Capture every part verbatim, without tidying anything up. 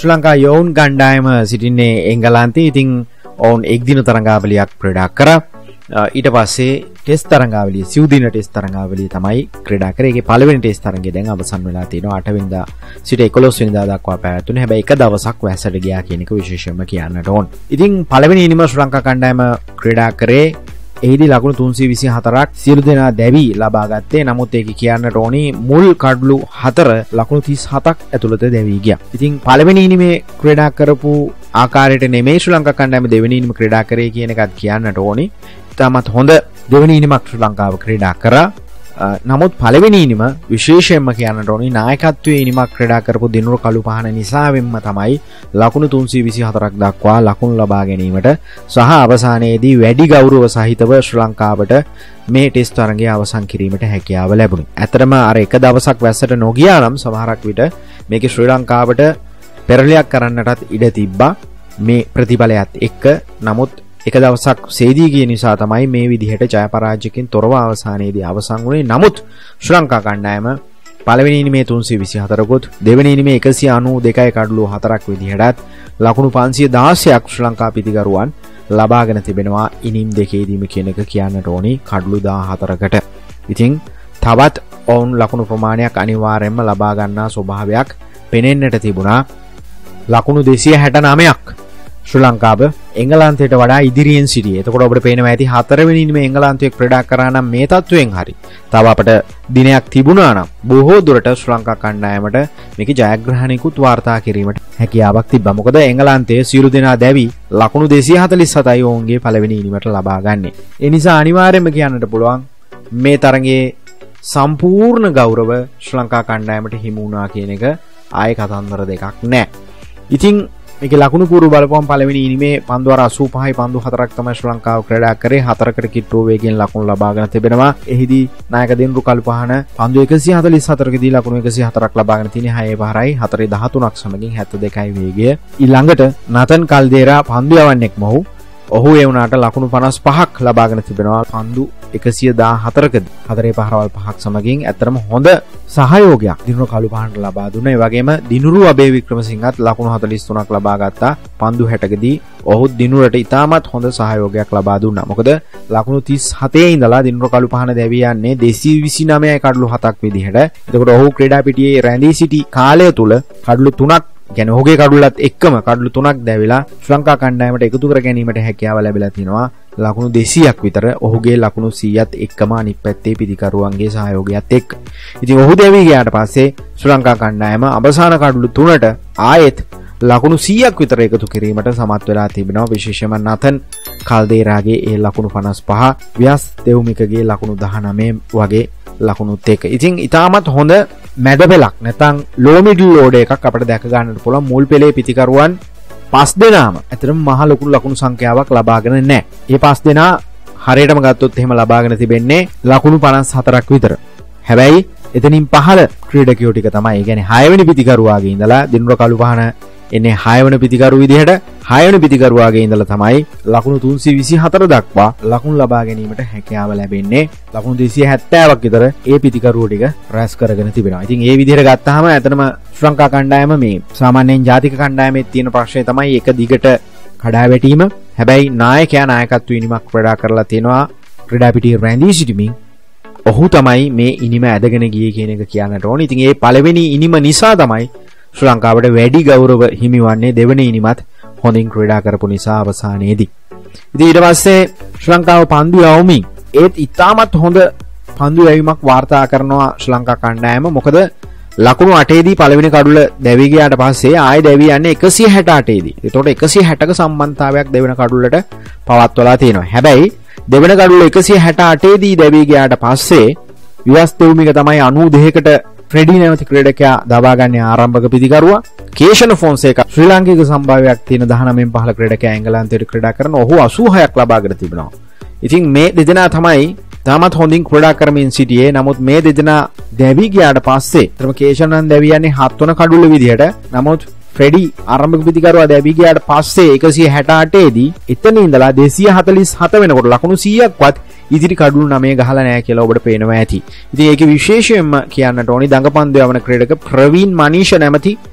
ශ්‍රී ලංකා යෝන් ගණ්ඩායම සිටින්නේ එංගලන්තයේ. ඉතින් ඔවුන් එක් දින තරඟාවලියක් ක්‍රීඩා කරා. ඊට පස්සේ ටෙස්ට් තරඟාවලිය සිව් දින ටෙස්ට් තරඟාවලිය තමයි ක්‍රීඩා කරේ. ඒකේ පළවෙනි ටෙස්ට් තරඟය දැන් අවසන් වෙලා තිනවා. අට වෙනිදා සිට එකොළොස් වෙනිදා දක්වා පැවැතුනේ. හැබැයි එක දවසක් වැස්සට ගියා කියන එක විශේෂයෙන්ම කියන්නට ඕන. ඉතින් පළවෙනි ඉනිම ශ්‍රී ලංකා කණ්ඩායම ක්‍රීඩා කරේ. එහිදී ලකුණු තුන්සිය විසි හතරක් සියලු දෙනා දැවි ලබා ගත්තේ. නමුත් ඒක කියන්නට ඕනි මුල් කඩලු හතර ලකුණු තිස් හතක් ඇතුළත දැවි ගියා. ඉතින් පළවෙනි ඉනිමේ ක්‍රීඩා කරපු ආකාරයට නෙමෙයි ශ්‍රී ලංකා කණ්ඩායම දෙවෙනි ඉනිම ක්‍රීඩා කරේ කියන එකත් කියන්නට ඕනි. ඉතාමත් හොඳ දෙවෙනි ඉනිමක් ශ්‍රී ලංකාව ක්‍රීඩා කරා. නමුත් පළවෙනි ඉනිම විශේෂයෙන්ම කියන්නට ඕනි නායකත්වයේ ඉනිමක් ක්‍රීඩා කරපු දිනුර කළුපහන නිසාවෙන්ම තමයි ලකුණු තුන්සිය විසි හතරක් දක්වා ලකුණු ලබා ගැනීමට සහ අවසානයේදී වැඩි ගෞරව සහිතව ශ්‍රී ලංකාවට මේ ටෙස්ට් තරඟය අවසන් කිරීමට හැකියාව ලැබුණේ. ඇත්තටම අර එක දවසක් වැස්සට නොගියා නම් සමහරක් විට මේකේ ශ්‍රී ලංකාවට පෙරලියක් කරන්නටත් ඉඩ තිබ්බා මේ ප්‍රතිඵලයත් එක්ක. නමුත් එක දවසක් සේදී ගිය නිසා තමයි මේ විදිහට ජය පරාජයකින් තොරව අවසානයේදී අවසන් වුණේ. නමුත් ශ්‍රී ලංකා කණ්ඩායම පළවෙනි ඉනිමේ තුන්සිය විසි හතරකුත් දෙවෙනි ඉනිමේ එකසිය අනූ දෙකයි කඩලු හතරක් විදිහටත් ලකුණු පන්සිය දාසයක් ශ්‍රී ලංකා පිතිකරුවන් ලබාගෙන තිබෙනවා ඉනිම් දෙකේදීම කියන එක කියන්නට ඕනි කඩලු දාහතරකට. ඉතින් තවත් ඔවුන් ලකුණු ප්‍රමාණයක් අනිවාර්යයෙන්ම ලබා ගන්නා ස්වභාවයක් පෙනෙන්නට තිබුණා. ලකුණු දෙසිය හැටනවයක් ශ්‍රී ලංකාව එංගලන්තයට වඩා ඉදිරියෙන් සිටියේ. එතකොට ඔබට පේනවා ඇති හතරවෙනි ඉනිමේ එංගලන්තයේ ක්‍රීඩා කරා නම් මේ තත්වයෙන් හරි තව අපට දිනයක් තිබුණා නම් බොහෝ දුරට ශ්‍රී ලංකා කණ්ඩායමට මේකේ ජයග්‍රහණිකුත් වාර්තා කිරීමට හැකියාවක් තිබ්බා. මොකද එංගලන්තයේ සියලු දෙනා දැවි ලකුණු දෙසිය හතළිස් හතයි ඔවුන්ගේ පළවෙනි ඉනිමට ලබා ගන්නේ. ඒ නිසා අනිවාර්යයෙන්ම කියන්නට පුළුවන් මේ තරඟයේ සම්පූර්ණ ගෞරව ශ්‍රී ලංකා කණ්ඩායමට හිමි වුණා කියන එක ආයේ කතන්දර දෙකක් නෑ. ඉතින් මේකේ ලකුණු පූර්ව බලපෑම් පළවෙනි ඉනිමේ පන්දු අර අසූ පහයි පන්දු හතරක් තමයි ශ්‍රී ලංකාව ක්‍රීඩා කරේ. හතරකට කිට්ටුව වේගයෙන් ලකුණු ලබාගෙන තිබෙනවා. එහිදී නායක දිනුරු කළුපහන පන්දු එකසිය හතළිස් හතරකදී ලකුණු එකසිය හතරක් ලබාගෙන තිනේ. හයේ පහරයි හතරේ දහතුනක් සමගින් හැත්තෑ දෙකයි වේගය. ඊළඟට නතන් කල්දේරා පන්දු යවන්නෙක් මොහු ඔහු ඒ වුණාට ලකුණු පනස් පහක් ලබාගෙන තිබෙනවා පන්දු එකසිය දාහතරකදී. හතරේ පහරවල් පහක් සමගින් ඇත්තටම හොඳ සහයෝගයක් දිනුර කළුපහනට ලබා දුන්නා. ඒ වගේම දිනුරු අබේ වික්‍රමසිංහත් ලකුණු හතළිස් තුනක් ලබා ගත්තා පන්දු හැටකදී. ඔහු දිනුරට ඉතාමත් හොඳ සහයෝගයක් ලබා දුන්නා. මොකද ලකුණු තිස් හතේ ඉඳලා දිනුර කළුපහන දැවී යන්නේ දෙසිය විසිනවයයි කඩලු හතක් විදිහට. එතකොට ඔහු ක්‍රීඩා පිටියේ රැඳී සිටි කාලය තුල කඩලු තුනක් කියන්නේ ඔහුගේ කඩුලත් එක්කම කඩලු තුනක් දැවිලා ශ්‍රී ලංකා කණ්ඩායමට එකතු කර ගැනීමට හැකියාව ලැබිලා තිනවා. ලකුණු දෙසීයක් විතර ඔහුගේ ලකුණු සීයත් එක්කම අනිත් පැත්තේ පිටිකරුවන්ගේ සහයෝගයත් එක්ක. ඉතින් ඔහු දැවී ගියාට පස්සේ ශ්‍රී ලංකා කණ්ඩායම අවසාන කඩලු තුනට ආයෙත් ලකුණු සීයක් විතර එකතු කිරීමට සමත් වෙලා තිබෙනවා. විශේෂයෙන්ම නතන් කල්දේරාගේ ඒ ලකුණු පනස් පහ ව්‍යාස් දෙව්මිකගේ ලකුණු දහනවය වගේ ලකුණුත් එක්ක. ඉතින් ඉතාමත් හොඳ මැද පෙලක් නැත්නම් ලෝ මිඩල් ඕඩර් එකක් අපිට දැක ගන්නට පුළුවන්. මුල් පෙළේ පිටිකරුවන් පස් දෙනාම ඇත්තටම මහ ලොකු ලකුණු සංඛ්‍යාවක් ලබාගෙන නැහැ. මේ පස් දෙනා හරියටම ගත්තොත් එහෙම ලබාගෙන තිබෙන්නේ ලකුණු පනස් හතරක් විතර. හැබැයි එතනින් පහළ ක්‍රීඩකයෝ ටික තමයි. ඒ කියන්නේ හය වෙනි පිටිකරුවාගේ ඉඳලා දිනුර කළුපහන එන්නේ හය වෙනි පිටිකරු විදිහට හය වෙනි පිටිකරුවාගේ ඉඳලා තමයි ලකුණු තුන්සිය විසි හතර දක්වා ලකුණු ලබා ගැනීමට හැකියාව ලැබෙන්නේ. ලකුණු දෙසිය හැත්තෑවක් විතර ඒ පිටිකරුවෝ ටික රැස් කරගෙන තිබෙනවා. ඉතින් මේ විදිහට ගත්තාම ඇත්තටම ශ්‍රී ලංකා කණ්ඩායම මේ සාමාන්‍යයෙන් ජාතික කණ්ඩායමේ තියෙන ප්‍රශ්නේ තමයි එක දිගට කඩා වැටීම. හැබැයි නායකයා නායකත්ව ඉනිමක් ක්‍රීඩා කරලා තියෙනවා ක්‍රීඩා පිටියේ රැඳී සිටීමේ. ඔහු තමයි මේ ඉනිම ඇදගෙන ගියේ කියන එක කියන්නට ඕනේ. ඉතින් මේ පළවෙනි ඉනිම නිසා තමයි ශ්‍රී ලංකාවට වැඩි ගෞරව හිමිවන්නේ දෙවෙනි ඉනිමත් හොඳින් ක්‍රීඩා කරපු නිසා අවසානයේදී. ඉතින් ඊට පස්සේ ශ්‍රී ලංකාව පන්දු යවමින් ඒත් ඉතාමත් හොඳ පන්දු යැවීමක් වාර්තා කරනවා ශ්‍රී ලංකා කණ්ඩායම. මොකද ලකුණු අටේදී පළවෙනි කඩුල දැවී ගියාට පස්සේ ආයෙ දැවී යන්නේ එකසිය හැට අටේදී. ඒතකොට එකසිය හැටක සම්බන්ධතාවයක් දෙවෙනි කඩුලට පවත්වලා තියෙනවා. හැබැයි දෙවෙනි කඩුල එකසිය හැට අටේදී දැවී ගියාට පස්සේ යුවස් දෙව්මික තමයි අනූ දෙකකට ෆ්‍රෙඩි නැමැති ක්‍රීඩකයා දබා ගන්න ආරම්භක පිටිකරුවා. කේෂන ෆොන්සේකා ශ්‍රී ලාංකික සම්භාවයක් තියෙන දහනවයෙන් පහළ ක්‍රීඩකයා එංගලන්තයට ක්‍රීඩා කරන ඔහු අසූ හයක් ලබාගෙන තිබෙනවා. ඉතින් මේ දෙදෙනා තමයි තාමත් හොඳින් ක්‍රීඩා කරමින් සිටියේ. නමුත් මේ දෙදෙනා දැවී ගියාට පස්සේ ත්‍රම කේෂනන් දැවී යන්නේ හත් වන කඩුල විදිහට. නමුත් ෆ්‍රෙඩි ආරම්භක පිටිකරුවා දැවී ගියාට පස්සේ එකසිය හැට අටේදී එතන ඉඳලා දෙසිය හතළිස් හත වෙනකොට ලකුණු සීයක්වත් ඉදිරි කඩුළු නවය ගහලා නැහැ කියලා ඔබට පේනවා ඇති. ඉතින් ඒකේ විශේෂයෙන්ම කියන්නට ඕනි දඟපන්දු යවන ක්‍රීඩක ප්‍රවීන් මනීෂා නැමැති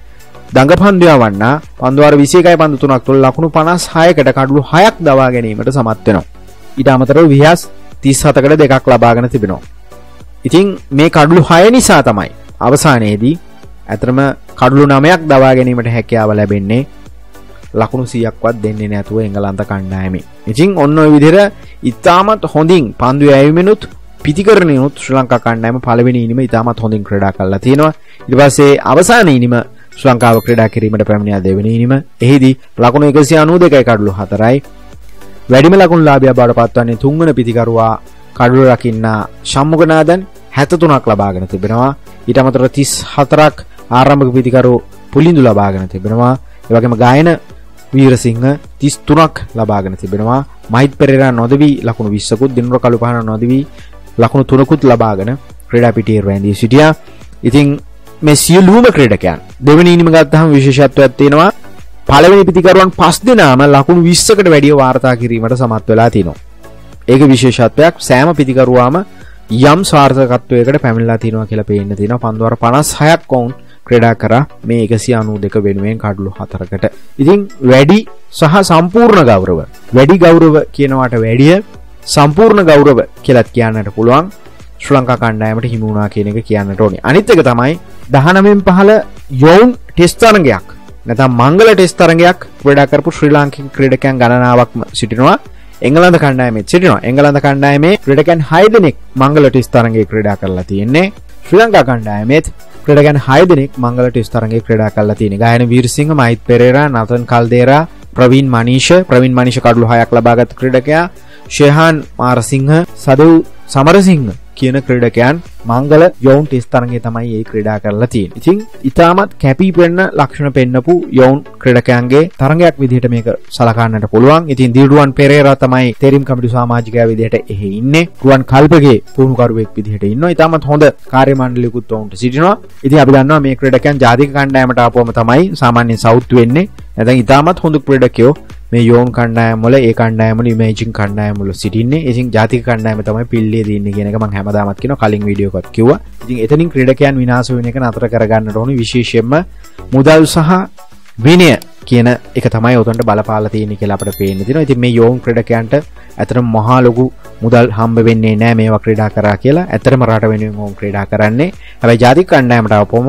දඟපන්දු යවන්න පන්දු වාර විසි එකයි පන්දු තුනක් තුළ ලකුණු පනස් හයකට කඩලු හයක් දවා ගැනීමට සමත් වෙනවා. ඊට අමතරව විහාස් තිස් හතකට දෙකක් ලබාගෙන තිබෙනවා. ඉතින් මේ කඩලු හය නිසා තමයි අවසානයේදී අතරම කඩලු නවයක් දවා ගැනීමට හැකියාව ලැබෙන්නේ ලකුණු සීයක්වත් දෙන්නේ නැතුව එංගලන්ත කණ්ඩායමේ. ඉතින් ඔන්න ඔය විදිහට ඉතාමත් හොඳින් පන්දු යැවීමෙනුත් පිටිකරණයනුත් ශ්‍රී ලංකා කණ්ඩායම පළවෙනි ඉනිම ඉතාමත් හොඳින් ක්‍රීඩා කළා තියෙනවා. ඊට පස්සේ අවසාන ඉනිම ශ්‍රී ලංකාව ක්‍රීඩා කිරීමට පැමිණියා දෙවෙනි ඉනිම. එහිදී ලකුණු එකසිය අනූ දෙකයි කඩලු හතරයි. වැඩිම ලකුණු ලාභියා බවට පත්වන්නේ තුන්වන පිටිකරුවා කඩලු රකින්න ශම්මුගනාදන් හැත්තෑ තුනක් ලබාගෙන තිබෙනවා. ඊට අමතරව තිස් හතරක් ආරම්භක පිටිකරු පුලින්දු ලබාගෙන තිබෙනවා. ඒ වගේම ගායන වීරසිංහ තිස් තුනක් ලබාගෙන තිබෙනවා. මහිත් පෙරේරා නොදවි ලකුණු විස්සකුත් දිනුර කළුපහන නොදවි ලකුණු තුනකුත් ලබාගෙන ක්‍රීඩා පිටියේ රැඳී සිටියා. ඉතින් මේ සියලුම ක්‍රීඩකයන් දෙවෙනි ඉනිම ගත්තහම විශේෂත්වයක් තියෙනවා. පළවෙනි පිටිකරුවන් පස් දෙනාම ලකුණු විස්සකට වැඩිය වාර්තා කිරීමට සමත් වෙලා තිනවා. ඒක විශේෂත්වයක්. සෑම පිටිකරුවාම යම් සාර්ථකත්වයකට පැමිණලා තිනවා කියලා පේන්න තියෙනවා. පන්දු වාර පනස් හයක් වුන් ක්‍රීඩා කරා මේ එකසිය අනූ දෙක වෙනුවෙන් කඩලු හතරකට. ඉතින් වැඩි සහ සම්පූර්ණ ගෞරව. වැඩි ගෞරව කියනවාට වැඩිය සම්පූර්ණ ගෞරව කියලාත් කියන්නට පුළුවන්. ශ්‍රී ලංකා කණ්ඩායමට හිමි වුණා කියන එක කියන්නට ඕනේ. අනිත් එක තමයි දහනවයෙන් පහළ යෝන් ටෙස්ට් තරඟයක් නැත්නම් මංගල ටෙස්ට් තරඟයක් ක්‍රීඩා කරපු ශ්‍රී ලාංකික ක්‍රීඩකයන් ගණනාවක්ම සිටිනවා. එංගලන්ත කණ්ඩායමේ සිටිනවා. එංගලන්ත කණ්ඩායමේ ක්‍රීඩකයන් හය දෙනෙක් මංගල ටෙස්ට් තරඟයේ ක්‍රීඩා කරලා තියෙන්නේ. ශ්‍රී ලංකා කණ්ඩායමේ ක්‍රීඩකයන් හය දෙනෙක් මංගල ටෙස්ට් තරඟයේ ක්‍රීඩා කරලා තියෙන්නේ. ගායන වීරසිංහ, මහිත් පෙරේරා, නතන් කල්දේරා, ප්‍රවීන් මනීෂ, ප්‍රවීන් මනීෂ කඩලු හයක් ලබාගත් ක්‍රීඩකයා, ශේහාන් මාරසිංහ, සදව් සමරසිංහ කියන ක්‍රීඩකයන් මංගල යෝන් ටෙස්ට් තරඟයේ තමයි මේ ක්‍රීඩා කරලා තියෙන්නේ. ඉතින් ඊටමත් කැපී පෙනෙන ලක්ෂණ පෙන්නපු යෝන් ක්‍රීඩකයන්ගේ තරඟයක් විදිහට මේක සලකන්නට පුළුවන්. ඉතින් දිරුවන් පෙරේරා තමයි තේරීම් කමිටු සමාජිකයා විදිහට එහි ඉන්නේ. රුවන් කල්පගේ පුහුණුකරුවෙක් විදිහට ඉන්නවා. ඊටමත් හොඳ කාර්ය මණ්ඩලයකුත් වුන්ට සිටිනවා. ඉතින් අපි දන්නවා මේ ක්‍රීඩකයන් ජාතික කණ්ඩායමට ආපුවම තමයි සාමාන්‍යයෙන් සවුත් වෙන්නේ. නැත්නම් ඊටමත් හොඳ ක්‍රීඩකයෝ මේ යෝන් කණ්ඩායම වල ඒ කණ්ඩායම වල ඉමේජින් කණ්ඩායම වල සිටින්නේ. ඉතින් ජාතික කණ්ඩායම තමයි පිල්ලේ දින්නේ කියන එක මම හැමදාමත් කියනවා. කලින් වීඩියෝ එකත් කිව්වා. ඉතින් එතනින් ක්‍රීඩකයන් විනාශ වෙන එක නතර කරගන්නට ඕනේ. විශේෂයෙන්ම මුදල් සහ විනය කියන එක තමයි උතන්ට බලපාලා තියෙන්නේ කියලා අපිට පේන්න තියෙනවා. ඉතින් මේ යෝන් ක්‍රීඩකයන්ට ඇත්තටම මහා ලොකු මුදල් හම්බ වෙන්නේ නැහැ මේවා ක්‍රීඩා කරා කියලා. ඇත්තටම රට වෙනුවෙන් ඕම් ක්‍රීඩා කරන්නේ. හැබැයි ජාතික කණ්ඩායමට ආවොම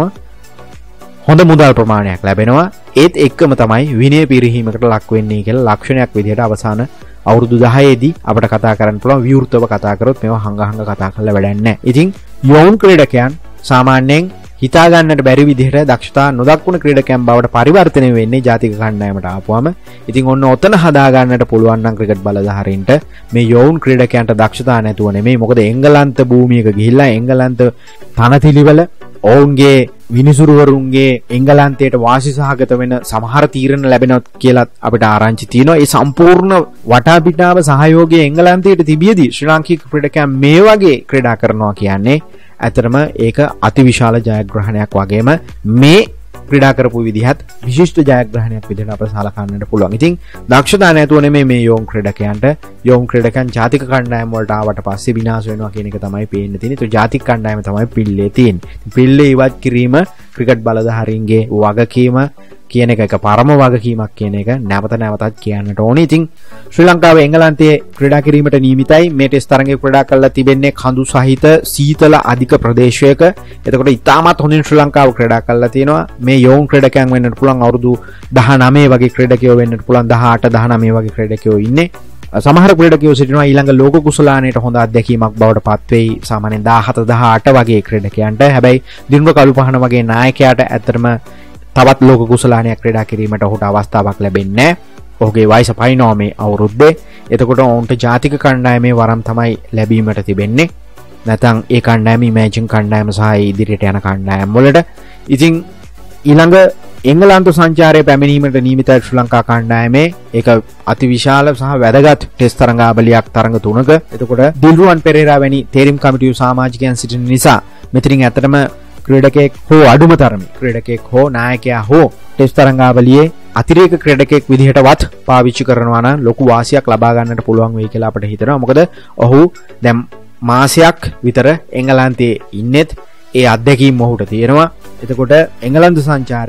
හොඳ මුදල් ප්‍රමාණයක් ලැබෙනවා. ඒත් එක්කම තමයි විනය පිරිහීමකට ලක් වෙන්නේ කියලා ලක්ෂණයක් විදිහට අවසාන අවුරුදු දහය දී අපිට කතා කරන්න පුළුවන්. විවෘතව කතා කරොත් මේවා හංග හංග කතා කරලා වැඩක් නැහැ. ඉතින් යෝන් ක්‍රීඩකයන් සාමාන්‍යයෙන් හිතා ගන්නට බැරි විදිහට දක්ෂතා නොදක්වන ක්‍රීඩකයන් බවට පරිවර්තනය වෙන්නේ ජාතික කණ්ඩායමට ආපුවම. ඉතින් ඔන්න ඔතන හදා ගන්නට පුළුවන් නම් ක්‍රිකට් බලධාරීන්ට මේ යෝන් ක්‍රීඩකයන්ට දක්ෂතා නැතුව නෙමෙයි. මොකද එංගලන්ත භූමියක ගිහිල්ලා එංගලන්ත තනතිලිවල ඔවුන්ගේ විනිසුරුවරුන්ගේ එංගලන්තයට වාසි සහගත වෙන සමහර තීරණ ලැබෙනවත් කියලා අපිට ආරංචි තියෙනවා. ඒ සම්පූර්ණ වටාපිටාව සහයෝගය එංගලන්තයට තිබියදී ශ්‍රී ලාංකික ක්‍රීඩකයන් මේ වගේ ක්‍රීඩා කරනවා කියන්නේ ඇත්තටම ඒක අතිවිශාල ජයග්‍රහණයක් වගේම මේ ක්‍රීඩා කරපු විදිහත් විශිෂ්ට ජයග්‍රහණයක් විදිහට අප සලකන්නට පුළුවන්. ඉතින් දක්ෂතා නැතුව නෙමෙයි මේ යෝන් ක්‍රීඩකයන්ට යෝන් ක්‍රීඩකයන් ජාතික කණ්ඩායම වලට ආවට පස්සේ විනාශ වෙනවා කියන එක තමයි පේන්න තියෙන්නේ. ඒ ජාතික කණ්ඩායම තමයි පිල්ලේ තියෙන්නේ. පිල්ලේ ඉවත් කිරීම ක්‍රිකට් බලධාරීන්ගේ වගකීම කියන එක එක පරම වගකීමක් කියන එක නැවත නැවතත් කියන්නට ඕනේ. ඉතින් ශ්‍රී ලංකාව එංගලන්තයේ ක්‍රීඩා කිරීමට නියමිතයි. මේ ටෙස්ට් තරඟයේ ක්‍රීඩා කරලා තිබෙන්නේ කඳු සහිත සීතල අධික ප්‍රදේශයක. එතකොට ඉතාමත් හොඳින් ශ්‍රී ලංකාව ක්‍රීඩා කරලා තියෙනවා. මේ යෝන් ක්‍රීඩකයන් වෙන්නට පුළුවන් අවුරුදු දහනවය වගේ ක්‍රීඩකයෝ වෙන්නට පුළුවන් දහඅට දහනවය වගේ ක්‍රීඩකයෝ ඉන්නේ. සමහර ක්‍රීඩකයෝ සිටිනවා ඊළඟ ලෝක කුසලානයට හොඳ අත්දැකීමක් බවට පත් වෙයි. සාමාන්‍යයෙන් දහහත දහඅට වගේ ක්‍රීඩකයන්ට. හැබැයි දිනුර කළුපහන වගේ නායකයාට ඇත්තටම තවත් ලෝක කුසලානයක් ක්‍රීඩා කිරීමට ඔහුට අවස්ථාවක් ලැබෙන්නේ නැහැ. ඔහුගේ වයස පයින්නවා මේ අවුරුද්දේ. එතකොට ඔවුන්ට ජාතික කණ්ඩායමේ වරම් තමයි ලැබීමට තිබෙන්නේ. නැත්නම් ඒ කණ්ඩායම ඉමේජින් කණ්ඩායම සහ ඉදිරියට යන කණ්ඩායම් වලට. ඉතින් ඊළඟ එංගලන්ත සංචාරයේ පැමිණීමට නියමිත ශ්‍රී ලංකා කණ්ඩායමේ ඒක අතිවිශාල සහ වැදගත් ටෙස්ට් තරඟාවලියක් තරඟ තුනක. එතකොට දිල්රුවන් පෙරේරා වැනි තේරීම් කමිටුවේ සමාජිකයන් සිටින නිසා මෙතනින් ඇත්තටම ක්‍රීඩකයෙක් හෝ අඩුම තරමේ ක්‍රීඩකයෙක් හෝ නායකයා හෝ ටෙස්ට් තරඟාවලියේ අතිරේක ක්‍රීඩකයෙක් විදිහටවත් පාවිච්චි කරනවා නම් ලොකු වාසියක් ලබා ගන්නට පුළුවන් වෙයි කියලා අපිට හිතෙනවා. මොකද ඔහු දැන් මාසයක් විතර එංගලන්තයේ ඉන්නෙත් ඒ අත්දැකීම් ඔහුට තියෙනවා. එතකොට එංගලන්ත සංචාරය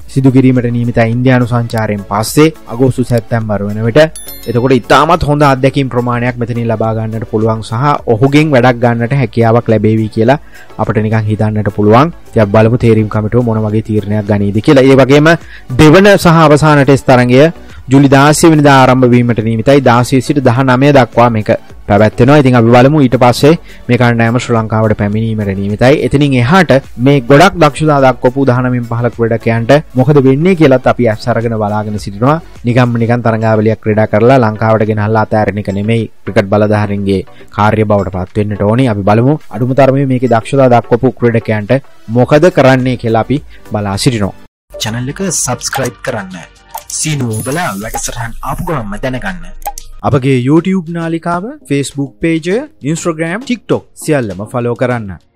සිදු කිරීමට නියමිතයි ඉන්දියානු සංචාරයෙන් පස්සේ අගෝස්තු සැප්තැම්බර් වන විට. එතකොට ඉතාමත් හොඳ අත්දැකීම් ප්‍රමාණයක් මෙතනින් ලබා ගන්නට පුළුවන් සහ ඔහුගෙන් වැඩක් ගන්නට හැකියාවක් ලැබේවි කියලා අපිට නිකන් හිතන්නට පුළුවන්. ඉතින් බලමු තේරීම් කමිටුව මොන වගේ තීරණයක් ගනීද කියලා. ඒ වගේම දෙවන සහ අවසාන ටෙස්ට් තරඟය ජූලි දාසය වෙනිදා ආරම්භ වීමට නියමිතයි. දාසය සිට දහනවය දක්වා මේක පැවැත්වෙනවා. ඉතින් අපි බලමු ඊට පස්සේ මේ කණ්ඩායම ශ්‍රී ලංකාවට පැමිණීමට නියමිතයි. එතනින් එහාට මේ ගොඩක් දක්ෂතා දක්වපු දහනවයෙන් පහළ ක්‍රීඩකයන්ට මොකද වෙන්නේ කියලාත් අපි ඇස් අරගෙන බලාගෙන සිටිනවා. නිකම්ම නිකන් තරඟාවලියක් ක්‍රීඩා කරලා ලංකාවට ගෙනහල්ලා අතෑරෙන එක නෙමෙයි ක්‍රිකට් බලධාරීන්ගේ කාර්ය බවට පත් වෙන්නට ඕනේ. අපි බලමු අඩුම තරමේ මේකේ දක්ෂතා දක්වපු ක්‍රීඩකයන්ට මොකද කරන්නේ කියලා අපි බලා සිටිනවා. channel එක subscribe කරන්න. සීනු ඔබලා වැඩසටහන් ආපු ගමන්ම දැනගන්න. අපගේ YouTube නාලිකාව, Facebook page, Instagram, TikTok සියල්ලම follow කරන්න.